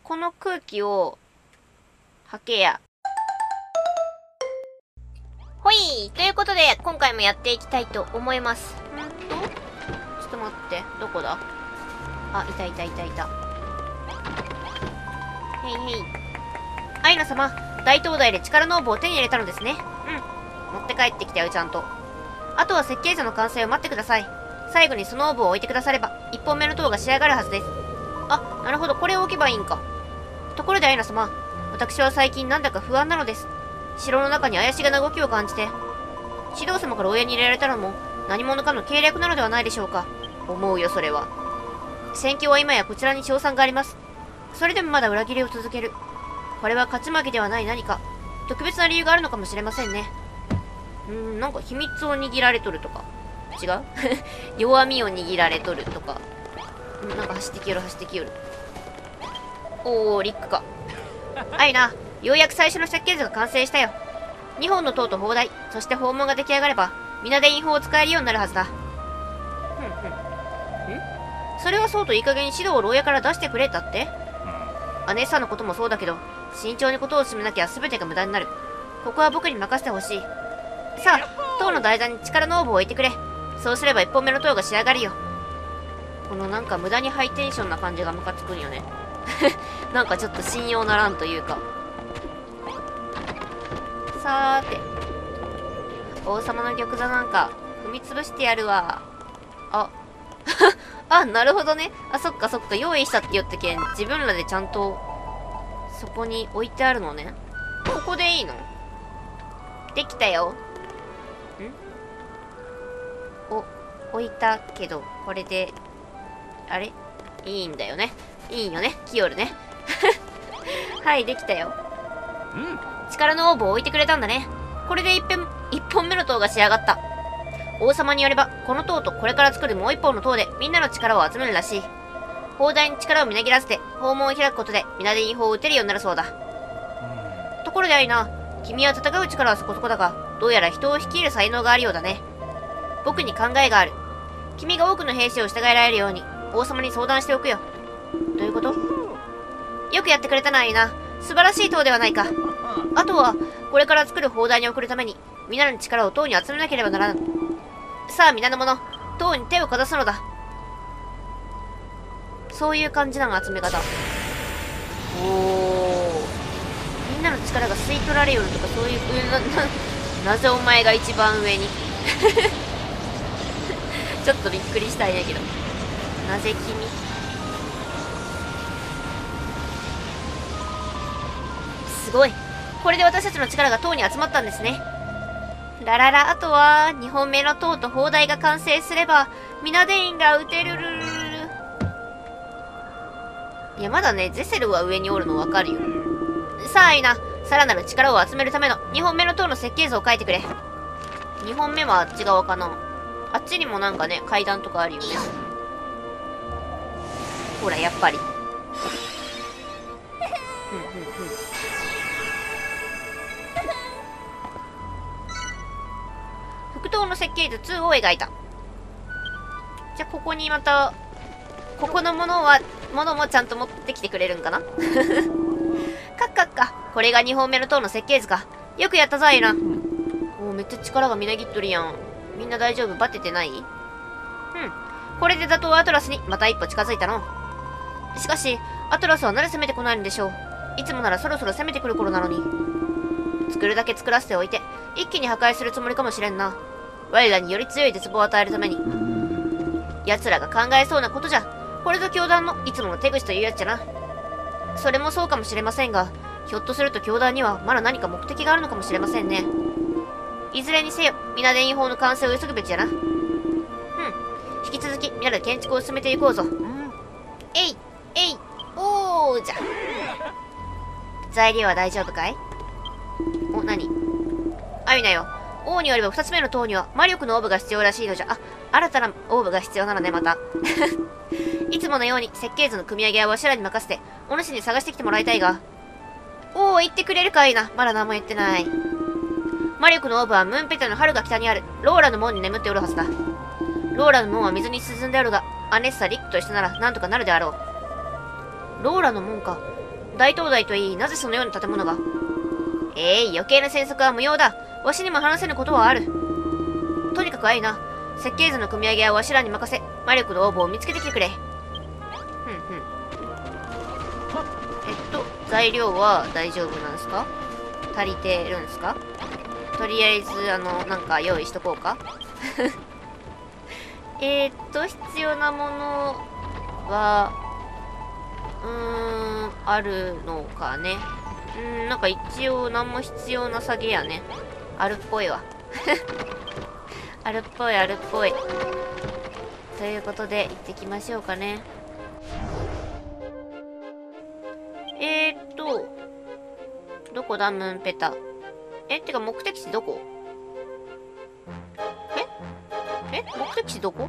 この空気を、吐けや。ほい！ということで、今回もやっていきたいと思います。ちょっと待って、どこだ？あ、いた。へいへい。アイナ様、大灯台で力のオーブを手に入れたのですね。持って帰ってきたよ、ちゃんと。あとは設計図の完成を待ってください。最後にそのオーブを置いてくだされば、1本目の塔が仕上がるはずです。あ、なるほど、これを置けばいいんか。ところでアイナ様、私は最近なんだか不安なのです。城の中に怪しげな動きを感じて、指導様から親に入れられたのも何者かの計略なのではないでしょうか。思うよ、それは。戦況は今やこちらに勝算があります。それでもまだ裏切りを続ける。これは勝ち負けではない何か、特別な理由があるのかもしれませんね。なんか秘密を握られとるとか。違う弱みを握られとるとか。なんか走ってきよる。おー、リックか。アイナ、ようやく最初の設計図が完成したよ。2本の塔と砲台、そして砲門が出来上がれば、皆で印砲を使えるようになるはずだ。それはそうといい加減指導を牢屋から出してくれたって？姉さんのこともそうだけど、慎重にことを進めなきゃ全てが無駄になる。ここは僕に任せてほしい。さあ、塔の台座に力のオーブを置いてくれ。そうすれば1本目の塔が仕上がるよ。このなんか無駄にハイテンションな感じがムカつくんよね。なんかちょっと信用ならんというか。さーて。王様の玉座なんか踏みつぶしてやるわ。あ。あ、なるほどね。あ、そっか。用意したって言ったけん、自分らでちゃんと、そこに置いてあるのね。ここでいいの？できたよ。置いたけど、これで、あれ？いいんだよね。いいよね。キヨルね。はい、できたよ。力のオーブを置いてくれたんだね。これで一本目の塔が仕上がった。王様によれば、この塔とこれから作るもう一本の塔でみんなの力を集めるらしい。砲台に力をみなぎらせて、砲門を開くことで皆で印砲を撃てるようになるそうだ。ところでアイナ、君は戦う力はそこそこだが、どうやら人を率いる才能があるようだね。僕に考えがある。君が多くの兵士を従えられるように、王様に相談しておくよ。どういうこと？よくやってくれたな、アイナ。素晴らしい塔ではないか。あとは、これから作る砲台に送るために、皆の力を塔に集めなければならん。さあ、皆の者、塔に手をかざすのだ。そういう感じなの、集め方。みんなの力が吸い取られよるとか、そういう、なぜお前が一番上に。ちょっとびっくりしたんやけど。なぜ君？すごい。これで私たちの力が塔に集まったんですね。ラララ、あとは、2本目の塔と砲台が完成すれば、皆デインが撃てるるるる。いや、まだね、ゼセルは上におるのわかるよ。さあ、アイナ、さらなる力を集めるための2本目の塔の設計図を書いてくれ。2本目はあっち側かな。あっちにもなんかね、階段とかあるよね。ほら、やっぱり。副塔の設計図2を描いた。じゃあ、ここにまた、ここのものもちゃんと持ってきてくれるんかな。これが2本目の塔の設計図か。よくやったぞ、アイナ。おー、めっちゃ力がみなぎっとるやん。みんな大丈夫？バテてない？これで打倒アトラスにまた一歩近づいたの。しかし、アトラスはなぜ攻めてこないんでしょう。いつもならそろそろ攻めてくる頃なのに。作るだけ作らせておいて、一気に破壊するつもりかもしれんな。我らにより強い絶望を与えるために。奴らが考えそうなことじゃ。これぞ教団のいつもの手口というやつじゃな。それもそうかもしれませんが、ひょっとすると教団にはまだ何か目的があるのかもしれませんね。いずれにせよ、皆で印砲の完成を急ぐべきじゃな。引き続き、皆で建築を進めていこうぞ。おーじゃ。材料は大丈夫かい？お、何？アイナよ。王によれば2つ目の塔には魔力のオーブが必要らしいのじゃ。あ、新たなオーブが必要なのね、また。いつものように設計図の組み上げはわしらに任せて、お主に探してきてもらいたいが。おー、言ってくれるかいな。まだ何も言ってない。魔力のオーブはムーンペタの春が北にあるローラの門に眠っておるはずだ。ローラの門は水に沈んであるが、アネッサ、リックと一緒ならなんとかなるであろう。ローラの門か。 大灯台といい、なぜそのような建物が。余計な詮索は無用だ。わしにも話せぬことはある。とにかくな。設計図の組み上げはわしらに任せ、魔力の応募を見つけてきてくれ。材料は大丈夫なんですか？足りてるんですか？とりあえず、なんか用意しとこうか。必要なものは、あるのかね。なんか一応何も必要なさげやね。あるっぽいわ。あるっぽい、あるっぽい。ということで、行ってきましょうかね。どこだ、ムーンペタ。てか目的地どこ？目的地どこ？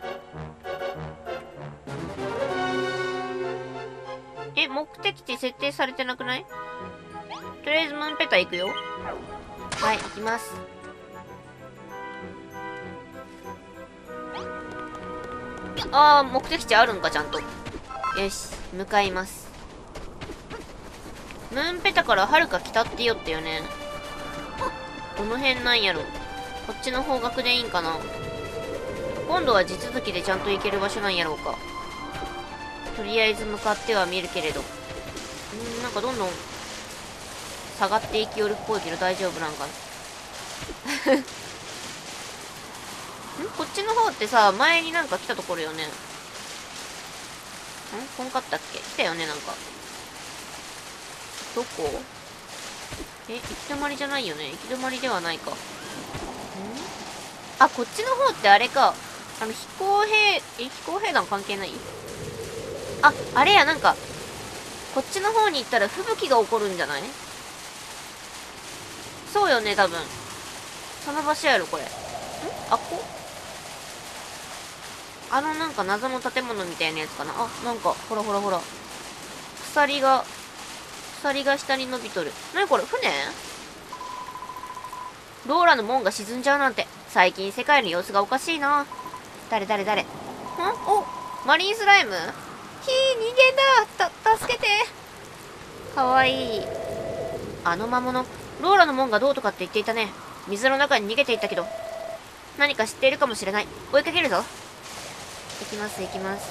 目的地設定されてなくない？とりあえずムーンペタ行くよ。はい、行きます。目的地あるんか、ちゃんと。よし、向かいます。ムーンペタからはるか北って言おったよね。どの辺なんやろ。こっちの方角でいいんかな。今度は地続きでちゃんと行ける場所なんやろうか。とりあえず向かっては見るけれど。なんかどんどん下がっていきよるっぽいけど大丈夫なんかな。こっちの方ってさ、前になんか来たところよね。こんかったっけ？来たよね、なんか。どこ？行き止まりじゃないよね。行き止まりではないか。こっちの方ってあれか。飛行兵団関係ない？あれや、なんか、こっちの方に行ったら吹雪が起こるんじゃない？そうよね、多分。その場所やろ、これ。なんか謎の建物みたいなやつかな。なんか、ほらほらほら。鎖が下に伸びとる。なにこれ、船？ローラの門が沈んじゃうなんて、最近世界の様子がおかしいな。誰？マリンスライム？人間だ！助けて！かわいい。あの魔物、ローラの門がどうとかって言っていたね。水の中に逃げていったけど。何か知っているかもしれない。追いかけるぞ。行きます。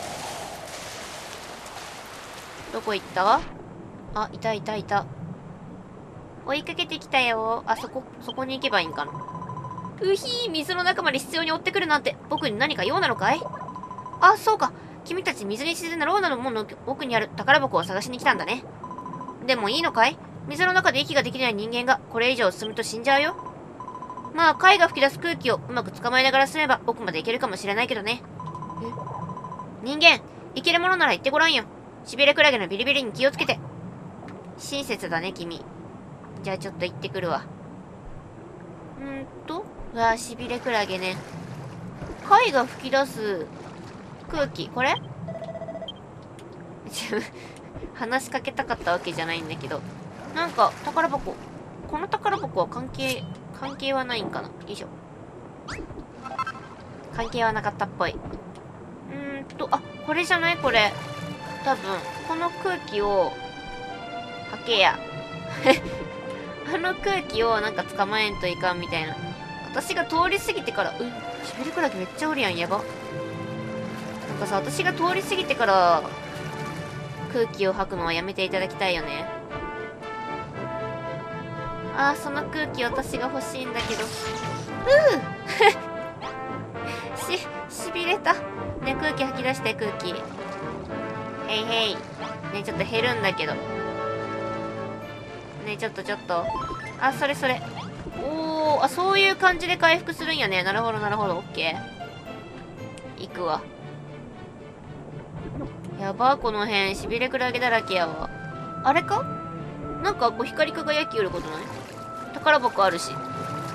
どこ行った？いた。追いかけてきたよ。そこに行けばいいんかな。水の中まで必要に追ってくるなんて、僕に何か用なのかい？そうか。君たち水に沈んだローラの門の奥にある宝箱を探しに来たんだね。でもいいのかい？水の中で息ができない人間がこれ以上進むと死んじゃうよ。まあ、貝が吹き出す空気をうまく捕まえながら進めば奥まで行けるかもしれないけどね。人間、行けるものなら行ってごらんよ。しびれクラゲのビリビリに気をつけて。親切だね、君。じゃあちょっと行ってくるわ。しびれクラゲね。貝が吹き出す空気、これ？話しかけたかったわけじゃないんだけど。なんか、宝箱。この宝箱は関係はないんかな？よいしょ。関係はなかったっぽい。これじゃない？これ。多分、この空気を、吐けや。あの空気をなんか捕まえんといかんみたいな。私が通り過ぎてから、しびれクラゲめっちゃおるやん、やば。なんかさ、私が通り過ぎてから、空気を吐くのはやめていただきたいよね。その空気私が欲しいんだけど。しびれた。ね、空気吐き出して、空気。へい。ね、ちょっと減るんだけど。ね、ちょっと。それ。そういう感じで回復するんやね。なるほど、オッケー。行くわ。やば、この辺、しびれクラゲだらけやわ。あれか？なんか、光り輝きよることない？宝箱あるし。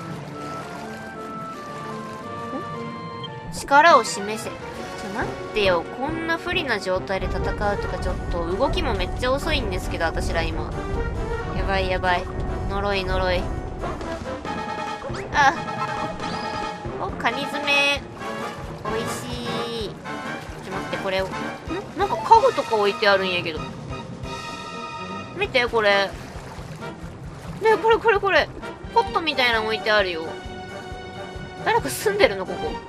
力を示せ。待ってよ。こんな不利な状態で戦うとか、ちょっと、動きもめっちゃ遅いんですけど、私ら今。やばい。呪い。カニ爪。美味しい。ちょっと待って、これを。なんか家具とか置いてあるんやけど。 見て、これ。ね、これ。ポットみたいなの置いてあるよ。誰か住んでるの、ここ。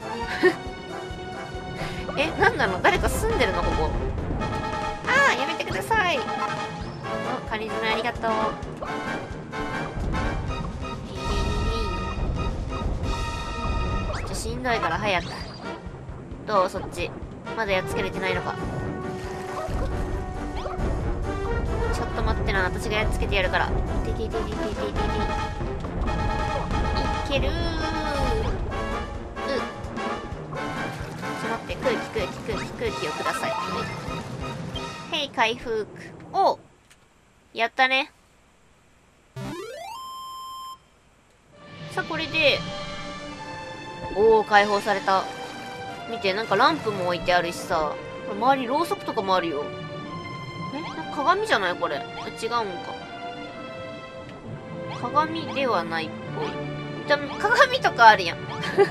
え、なんなの？誰か住んでるの、ここ。あー、やめてください。お、カニ爪ありがとう。ちょっとしんどいから早く。どうそっち。まだやっつけれてないのか。ちょっと待ってな、私がやっつけてやるから。いけるー。ちょっと待って、空気をください。へい、回復。お、やったね。さあ、これで、おー、解放された。見て、なんかランプも置いてあるしさ。これ周りろうそくとかもあるよ。え、なんか鏡じゃないこれ。違うんか。鏡ではないっぽい。鏡とかあるやん。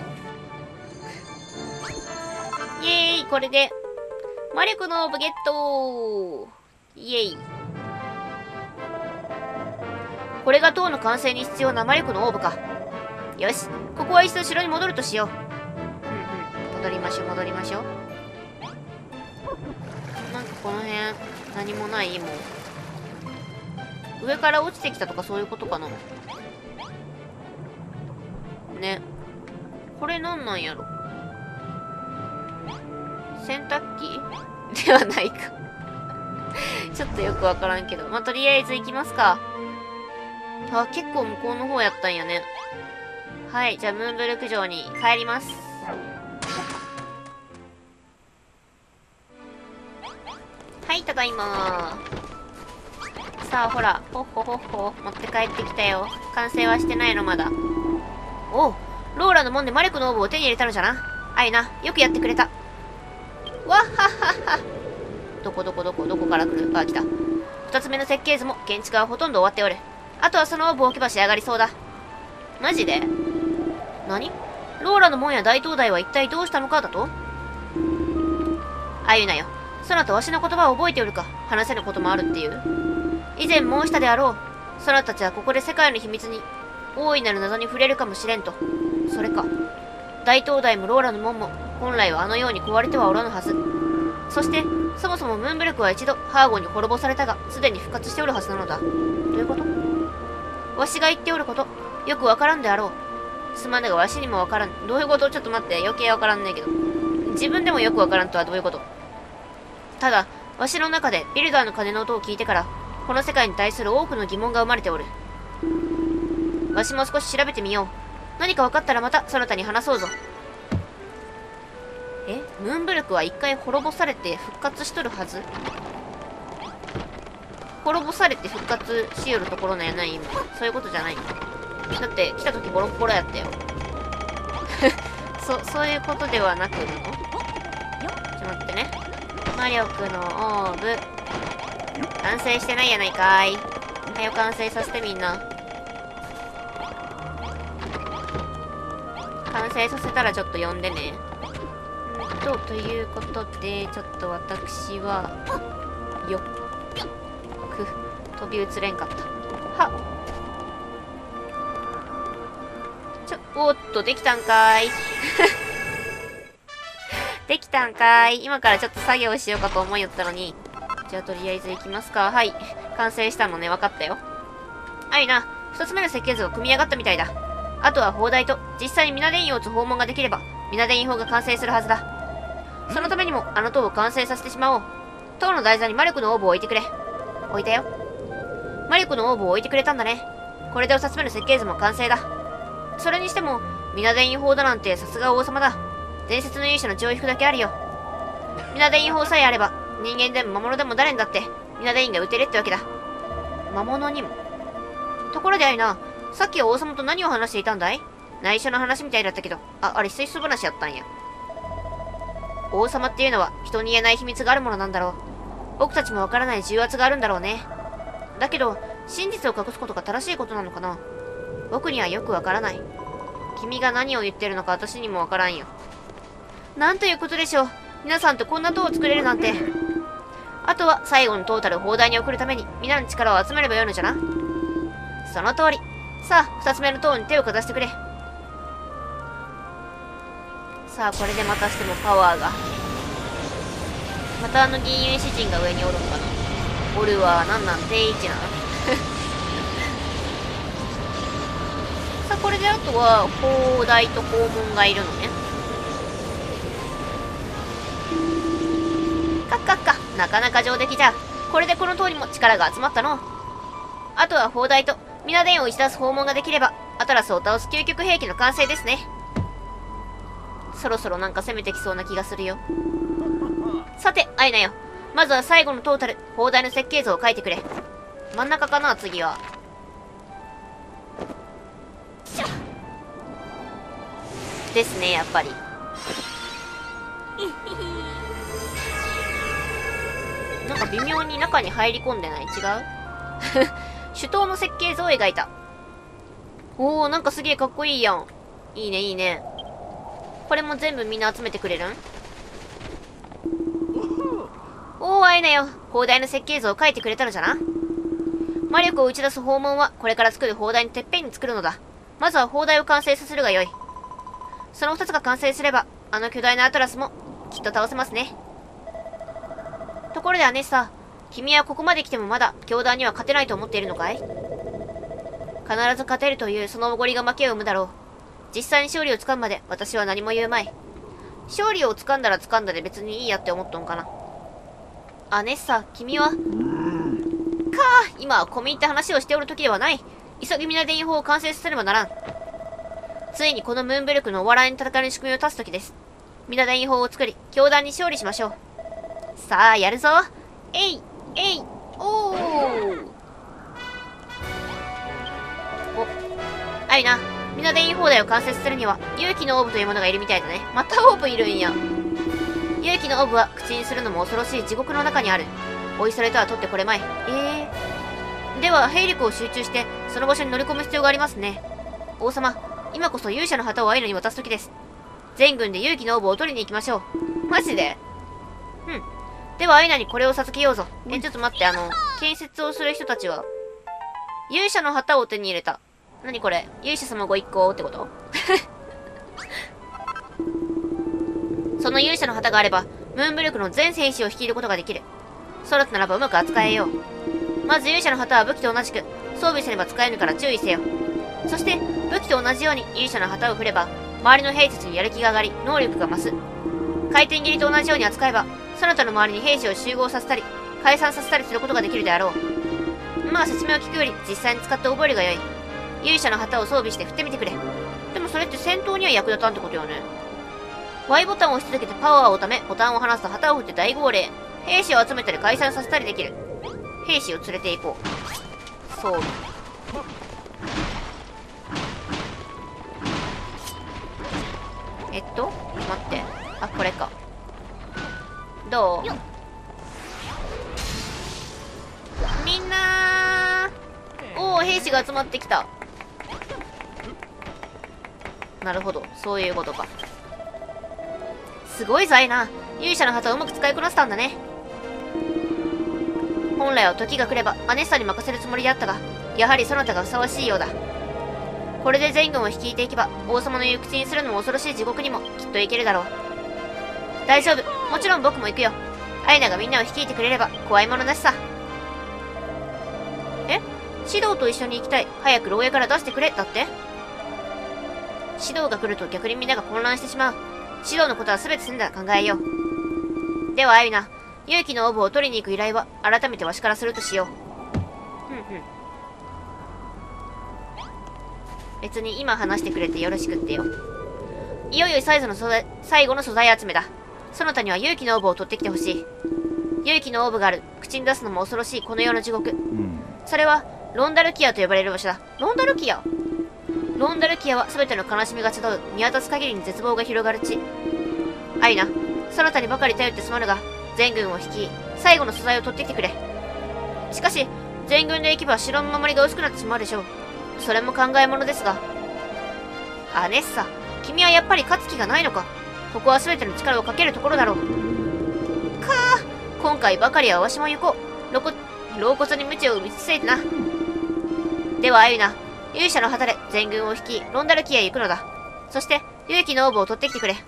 イエーイ、これで、魔力のオーブゲット。イエーイ。これが塔の完成に必要な魔力のオーブか。よし、ここは一度城に戻るとしよう。戻りましょう。なんかこの辺、何もないもう。上から落ちてきたとかそういうことかな。ね。これなんなんやろ。洗濯機ではないか。ちょっとよくわからんけど。まあ、とりあえず行きますか。あ、結構向こうの方やったんやね。はい、じゃあムーンブルク城に帰ります。はい、ただいまー。さあ、ほら、ほっほ持って帰ってきたよ。完成はしてないの、まだ。おう、ローラの門で魔力のオーブを手に入れたのじゃな。あいな、よくやってくれた。わっはっはっは。どこから来る？あ、来た。二つ目の設計図も建築はほとんど終わっておる。あとはそのオーブを置けば仕上がりそうだ。マジで？何？ローラの門や大灯台は一体どうしたのかだと？あゆなよ。そなたわしの言葉を覚えておるか？話せることもあるっていう。以前申したであろう。そなたたちはここで世界の秘密に、大いなる謎に触れるかもしれんと。それか。大灯台もローラの門も、本来はあのように壊れてはおらぬはず。そして、そもそもムーンブルクは一度、ハーゴンに滅ぼされたが、すでに復活しておるはずなのだ。どういうこと？わしが言っておること、よくわからんであろう。すまぬがわしにもわからん。どういうこと？ちょっと待って、余計わからんねえけど。自分でもよくわからんとはどういうこと？ただ、わしの中でビルダーの鐘の音を聞いてから、この世界に対する多くの疑問が生まれておる。わしも少し調べてみよう。何か分かったらまたそなたに話そうぞ。え、ムーンブルクは一回滅ぼされて復活しとるはず？滅ぼされて復活しよるところなんやない今。そういうことじゃない。だって来た時ボロッボロやったよ。そういうことではなくの？ちょっと待ってね。魔力のオーブ。完成してないやないかーい。はよ完成させてみんな。完成させたらちょっと呼んでね。ということで、ちょっと私は、よっ。飛び移れんかった。はっ。おっと、できたんかーい。できたんかーい。今からちょっと作業しようかと思いよったのに。じゃあとりあえず行きますか。はい。完成したのね、分かったよ。あいな、二つ目の設計図が組み上がったみたいだ。あとは砲台と実際にミナデインを打つ訪問ができれば、ミナデイン砲が完成するはずだ。そのためにもあの塔を完成させてしまおう。塔の台座に魔力のオーブを置いてくれ。置いたよ。魔力のオーブを置いてくれたんだね。これで二つ目の設計図も完成だ。それにしても、ミナデイン砲だなんてさすが王様だ。伝説の勇者の重複だけあるよ。ミナデイン砲さえあれば、人間でも魔物でも誰にだって、ミナデインが撃てるってわけだ。魔物にも。ところであいな、さっきは王様と何を話していたんだい？内緒の話みたいだったけど、あれ水素話やったんや。王様っていうのは人に言えない秘密があるものなんだろう。僕たちもわからない重圧があるんだろうね。だけど、真実を隠すことが正しいことなのかな？僕にはよくわからない。君が何を言ってるのか私にもわからんよ。なんということでしょう。皆さんとこんな塔を作れるなんて。 あとは最後のトータルを砲台に送るために皆の力を集めればよいのじゃな。その通り。さあ、2つ目の塔に手をかざしてくれ。さあ、これでまたしてもパワーが。また銀融詩人が上におるのかな。おるわ。なんなん定位置なのさあ、これであとは砲台と肛門がいるのね。カッカッカ。なかなか上出来じゃ。これでこの塔にも力が集まったの。あとは砲台と皆伝を打ち出す訪問ができればアトラスを倒す究極兵器の完成ですね。そろそろなんか攻めてきそうな気がするよ。さて、アイナよ。まずは最後のトータル、砲台の設計図を書いてくれ。真ん中かな、次は。ですね、やっぱり。なんか微妙に中に入り込んでない？違う手刀の設計図を描いた。おー、なんかすげえかっこいいやん。いいね、いいね。これも全部みんな集めてくれるん？おー、あいなよ。砲台の設計図を描いてくれたのじゃな。魔力を打ち出す砲門はこれから作る砲台のてっぺんに作るのだ。まずは砲台を完成させるがよい。その2つが完成すれば、あの巨大なアトラスもきっと倒せますね。ところでアネッサ、君はここまで来てもまだ教団には勝てないと思っているのかい？必ず勝てるというそのおごりが負けを生むだろう。実際に勝利をつかむまで私は何も言うまい。勝利をつかんだらつかんだで別にいいやって思っとんかな。アネッサ、君は今は込み入った話をしておる時ではない。急ぎ皆伝法を完成させねばならん。ついにこのムーンブルクのお笑いに戦いの仕組みを立つ時です。皆伝法を作り、教団に勝利しましょう。さあ、やるぞ。えい、えい、おー。あいな、皆伝砲台を完成させるには、勇気のオーブというものがいるみたいだね。またオーブいるんや。勇気のオーブは口にするのも恐ろしい地獄の中にある。おいそれとは取ってこれまい。では、兵力を集中して、その場所に乗り込む必要がありますね。王様、今こそ勇者の旗をアイナに渡す時です。全軍で勇気のオーブを取りに行きましょう。マジで？では、アイナにこれを授けようぞ。ちょっと待って、建設をする人たちは、勇者の旗を手に入れた。何これ？勇者様ご一行ってことその勇者の旗があれば、ムーンブルクの全戦士を率いることができる。ソロスならばうまく扱えよう。まず勇者の旗は武器と同じく、装備すれば使えぬから注意せよ。そして、武器と同じように勇者の旗を振れば、周りの兵たちにやる気が上がり、能力が増す。回転斬りと同じように扱えば、そなたの周りに兵士を集合させたり、解散させたりすることができるであろう。まあ説明を聞くより、実際に使って覚えるがよい。勇者の旗を装備して振ってみてくれ。でもそれって戦闘には役立たんってことよね。Y ボタンを押し続けてパワーをため、ボタンを離すと旗を振って大号令。兵士を集めたり解散させたりできる。兵士を連れて行こう。装備。待って。あ、これか。どう？みんなー。おー、兵士が集まってきた。なるほど。そういうことか。すごいぞ、アイナ。勇者の旗をうまく使いこなせたんだね。本来は時が来ればアネッサに任せるつもりであったが、やはりそなたがふさわしいようだ。これで全軍を率いていけば、王様の言う口にするのも恐ろしい地獄にもきっと行けるだろう。大丈夫。もちろん僕も行くよ。アイナがみんなを率いてくれれば怖いものなしさ。指導と一緒に行きたい。早く牢屋から出してくれ。だって。指導が来ると逆にみんなが混乱してしまう。指導のことは全て済んだら考えよう。ではアイナ、勇気のオーブを取りに行く依頼は改めてわしからするとしよう。別に今話してくれてよろしくってよ。いよいよ最後の素材集めだ。その他には勇気のオーブを取ってきてほしい。勇気のオーブがある。口に出すのも恐ろしいこの世の地獄。それはロンダルキアと呼ばれる場所だ。ロンダルキアは全ての悲しみが集う。見渡す限りに絶望が広がる地。アイナ、そなたにばかり頼ってすまぬが、全軍を率い、最後の素材を取ってきてくれ。しかし、全軍で行けば城の守りが薄くなってしまうでしょう。それも考えものですが。アネッサ、君はやっぱり勝つ気がないのか。ここは全ての力をかけるところだろう。今今回ばかりはわしも行こう。老骨に鞭を打ちついてな。では、アユナ。勇者の旗で全軍を引き、ロンダルキへ行くのだ。そして、勇気のオーブを取ってきてくれ。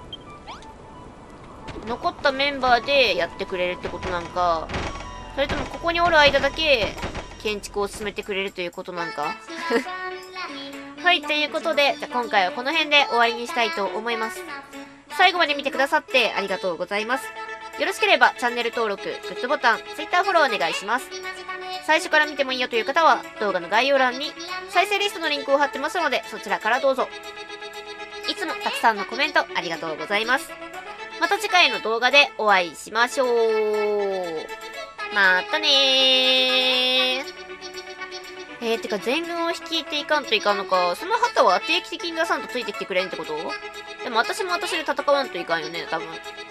残ったメンバーでやってくれるってことなんか、それともここにおる間だけ建築を進めてくれるということなんか。はい、ということで、じゃあ今回はこの辺で終わりにしたいと思います。最後まで見てくださってありがとうございます。よろしければチャンネル登録、グッドボタン、Twitter フォローお願いします。最初から見てもいいよという方は動画の概要欄に再生リストのリンクを貼ってますのでそちらからどうぞ。いつもたくさんのコメントありがとうございます。また次回の動画でお会いしましょう。またねー。てか全軍を率いていかんといかんのか。その旗は定期的に出さんとついてきてくれんってこと？でも私も私で戦わんといかんよね、多分。